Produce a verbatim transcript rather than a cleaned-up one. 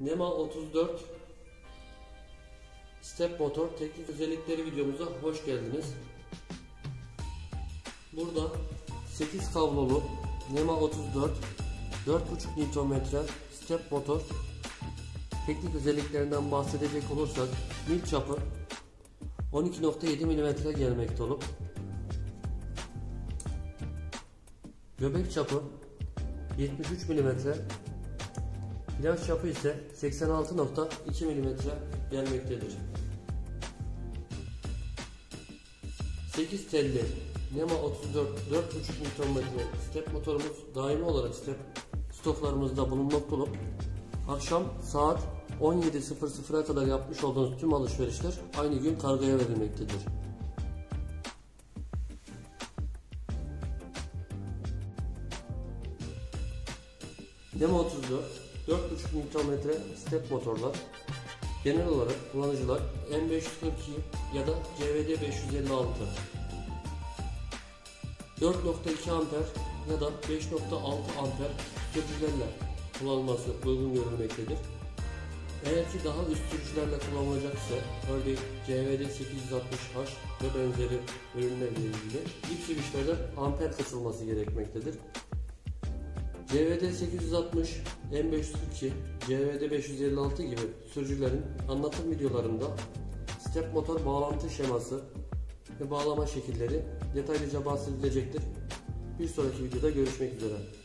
NEMA otuz dört Step Motor teknik özellikleri videomuza hoş geldiniz. Burada sekiz kablolu NEMA otuz dört dört buçuk Nm step motor teknik özelliklerinden bahsedecek olursak, mil çapı on iki nokta yedi milimetre gelmekte olup göbek çapı yetmiş üç milimetre, flanş çapı ise seksen altı nokta iki milimetre gelmektedir. sekiz telli NEMA otuz dört dört buçuk Nm step motorumuz daimi olarak step stoklarımızda bulunmakta olup akşam saat on yedi sıfır sıfıra kadar yapmış olduğunuz tüm alışverişler aynı gün kargoya verilmektedir. NEMA otuz dört dört buçuk Nm step motorlar genel olarak kullanıcılar M beş yüz kırk iki ya da C V D beş yüz elli altı dört nokta iki amper ya da beş nokta altı amper sürücülerle kullanılması uygun görülmektedir. Eğer ki daha üst sürücülerle kullanılacaksa, örneğin C V D sekiz yüz altmış H ve benzeri ürünlerle ilgili ilk sürüşlerden amper kısılması gerekmektedir. C V D sekiz yüz altmış, M beş yüz kırk iki, C V D beş yüz elli altı gibi sürücülerin anlatım videolarında step motor bağlantı şeması ve bağlama şekilleri detaylıca bahsedilecektir. Bir sonraki videoda görüşmek üzere.